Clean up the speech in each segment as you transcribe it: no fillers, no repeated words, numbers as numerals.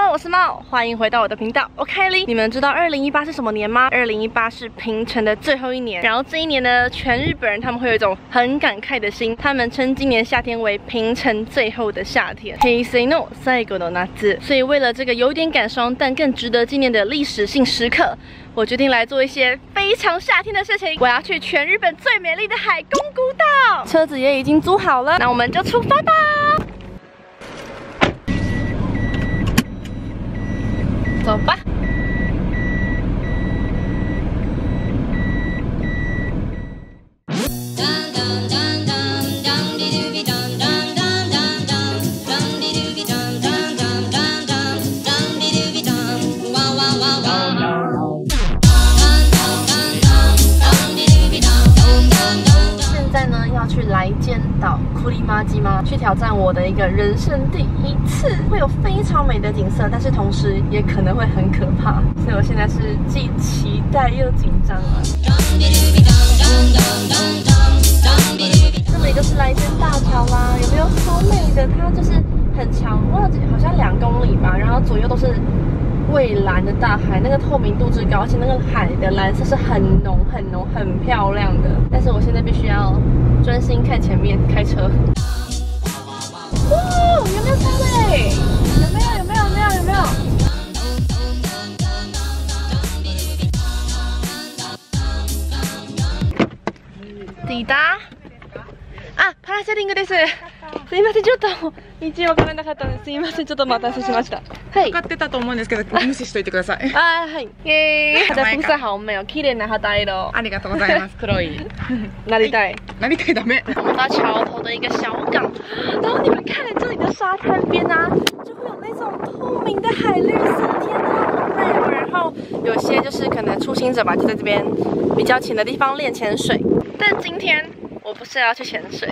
Hello， 我是猫，欢迎回到我的频道。OK 哩，你们知道2018是什么年吗？2018是平成的最后一年，然后这一年呢，全日本人他们会有一种很感慨的心，他们称今年夏天为平成最后的夏天。平成の最後の夏。所以为了这个有点感伤但更值得纪念的历史性时刻，我决定来做一些非常夏天的事情。我要去全日本最美丽的海宫古岛，车子也已经租好了，那我们就出发吧。 走吧。现在呢，要去来间岛库里马基吗？去挑战我的一个人生第一次，会有非常美的景色，但是同时也可能会很可怕，所以我现在是既期待又紧张啊。这里就是来间大桥啦，有没有超美的？它就是很长，好像2公里吧，然后左右都是蔚蓝的大海，那个透明度之高，而且那个海的蓝色是很浓、很浓、很漂亮的。但是我现在必须要专心看前面开车。哇，有没有超美？有没有？抵達。あ、パラセーリングです。すいません、ちょっと道わからなかったので、すいません、ちょっとお待たせしました。はい。 分かってたと思うんですけど、無視しといてください。 あ、はい。耶，它的肤色好美哦，綺麗な肌色。 ありがとうございます。黒い。 哪里带？ 哪里带ダメ？ 我们到桥头的一个小港，然后你们看这里的沙滩边啊，就会有那种透明的海绿色，天哪，好美哦！然后有些就是可能初心者吧，就在这边比较浅的地方练潜水。但今天我不是要去潜水。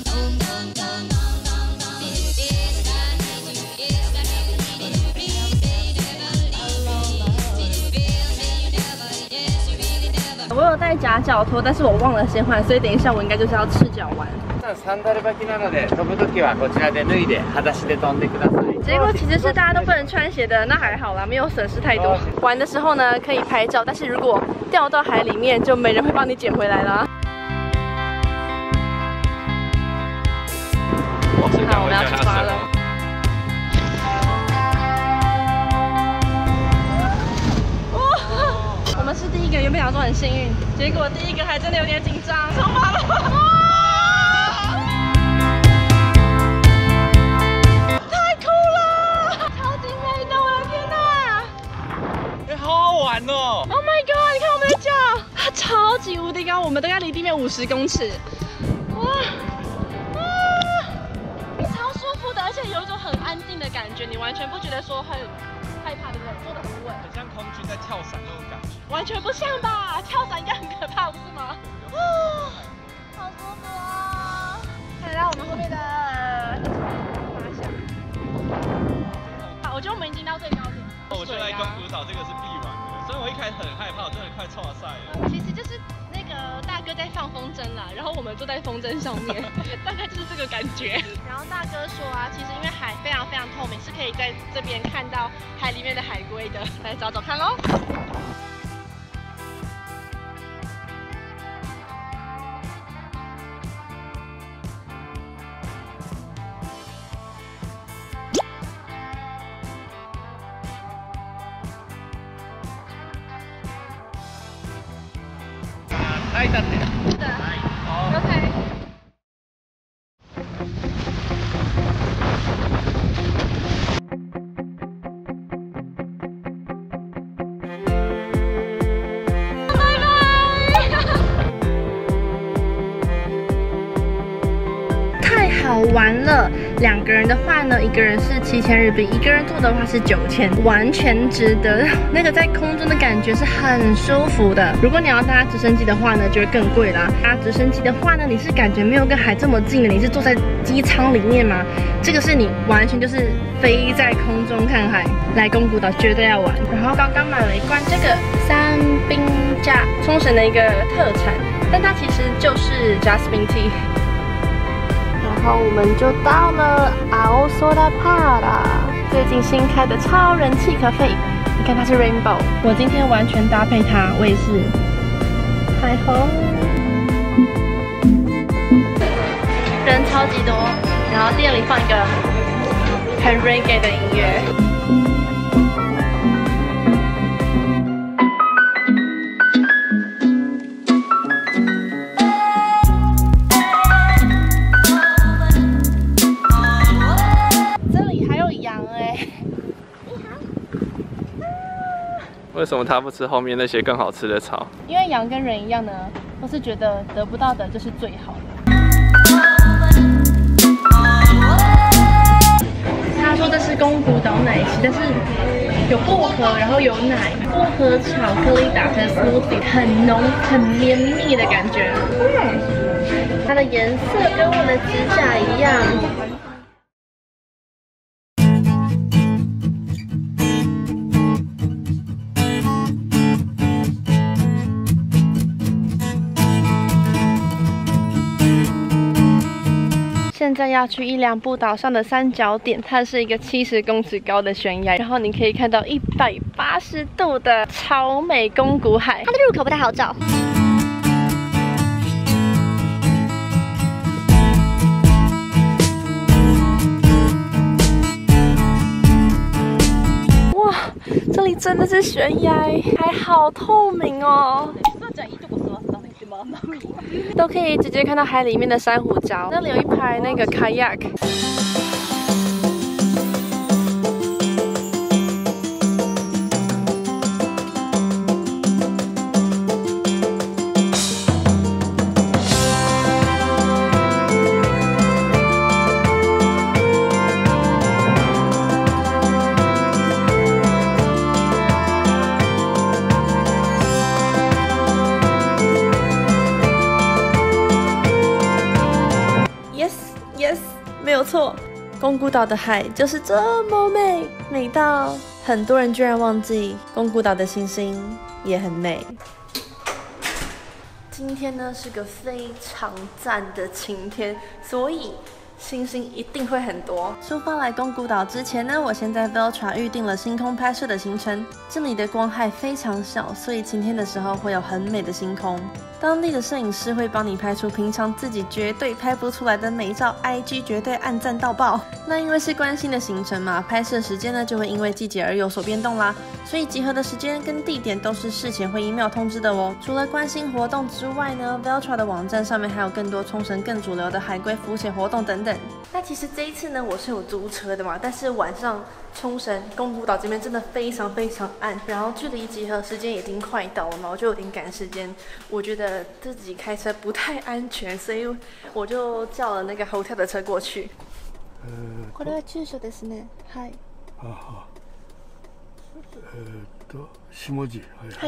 我有带夹脚拖，但是我忘了先换，所以等一下我应该就是要赤脚玩。 サンダル履きなので飛ぶときはこちらで脱いで裸足で飛んでください。 结果其实是大家都不能穿鞋的，那还好啦，没有损失太多。玩的时候呢可以拍照，但是如果掉到海里面，就没人会帮你捡回来啦。好，我们要出发了。 我们是第一个，原本想说很幸运，结果第一个还真的有点紧张，出发了！太酷了，超级美的，我的天哪！ 好好玩哦 ！Oh my god！ 你看我们的脚，它超级无敌高，我们大概离地面50公尺。哇！超舒服的，而且有一种很安定的感觉，你完全不觉得说很害怕，对不对？坐得很稳， 很像空军在跳伞那种感觉。 完全不像吧？跳伞应该很可怕，不是吗？哦，好舒服哦！看到我们后面的发现。好，我觉得我们已经到最高点。 我觉得来宫古岛这个是必玩的，所以我一开始很害怕，我真的快挫赛了。 其实就是那个大哥在放风筝啦，然后我们坐在风筝上面，大概就是这个感觉。然后大哥说啊，其实因为海非常非常透明，是可以在这边看到海里面的海龟的。来找找看喽。 書いてあって。 是的。OK。拜拜。太好玩了！ 2个人的话呢，一个人是7000日币，一个人住的话是9000，完全值得。那个在空中的感觉是很舒服的。如果你要搭直升机的话呢，就会更贵啦。搭直升机的话呢，你是感觉没有跟海这么近的，你是坐在机舱里面吗？这个是你完全就是飞在空中看海。来宫古岛绝对要玩。然后刚刚买了一罐这个三冰榨，冲绳的一个特产，但它其实就是 Jasmine Tea。 然后我们就到了阿欧索达帕拉， 最近新开的超人气咖啡，你看它是 Rainbow， 我今天完全搭配它，我也是彩虹，人超级多，然后店里放一个很 reggae 的音乐。 为什么他不吃后面那些更好吃的草？ 因为羊跟人一样呢，都是觉得得不到的就是最好的。他说这是宫古岛奶昔，但是有薄荷，然后有奶，薄荷巧克力打成 smoothie， 很浓很绵密的感觉。它的颜色跟我的指甲一样。现在要去伊良部岛上的三角点，它是一个70公尺高的悬崖，然后你可以看到180度的超美宫古海。它的入口不太好找。哇，这里真的是悬崖，还好透明哦。都可以直接看到海里面的珊瑚礁，那里有一排那个 kayak。没有错，宫古岛的海就是这么美，美到很多人居然忘记宫古岛的星星也很美。今天呢是个非常赞的晴天，所以星星一定会很多。出发来宫古岛之前呢，我先在 Veltra 预定了星空拍摄的行程。这里的光害非常小，所以晴天的时候会有很美的星空。当地的摄影师会帮你拍出平常自己绝对拍不出来的美照 ，IG 绝对按赞到爆。那因为是关心的行程嘛，拍摄时间呢就会因为季节而有所变动啦，所以集合的时间跟地点都是事前会email通知的哦。除了关心活动之外呢 ，Veltra 的网站上面还有更多冲绳更主流的海龟浮潜活动等等。那其实这一次呢，我是有租车的嘛，但是晚上冲绳宫古岛这边真的非常暗，然后距离集合时间已经快到了嘛，我就有点赶时间，我觉得自己开车不太安全，所以我就叫了那个 hotel 的车过去。これは住所ですね。はい。下地。はい。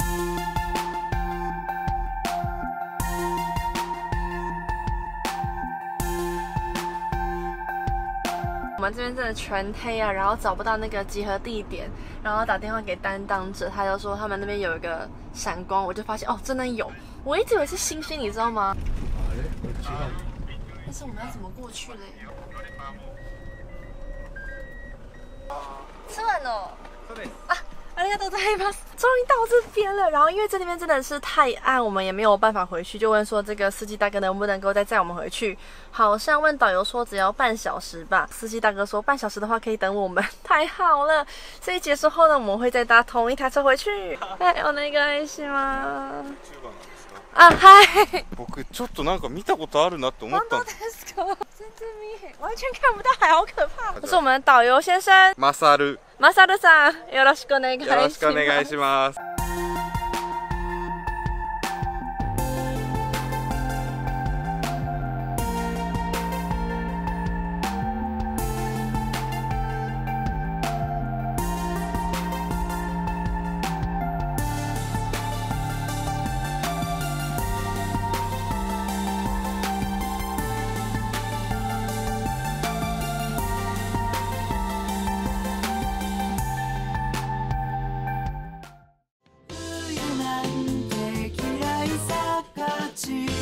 我们这边真的全黑啊，然后找不到那个集合地点，然后打电话给担当者，他就说他们那边有一个闪光，我就发现哦，真的有，我一直以为是星星，你知道吗？但是我们要怎么过去嘞？吃完了啊！ありがとうございます。终于到这边了，然后因为这里面真的是太暗，我们也没有办法回去，就问说这个司机大哥能不能够再载我们回去。好像问导游说只要半小时吧，司机大哥说半小时的话可以等我们，太好了。所以结束后呢，我们会再搭同一台车回去。はい、お願いします。あ、はい。 僕ちょっとなんか見たことあるなって思ったんです。 本当ですか？全然見えへん，完全看不到海，好可怕。这是我们的导游先生。 マサル。 マサルさん、よろしくお願いします。 よろしくお願いします。 嫌いさ勝ち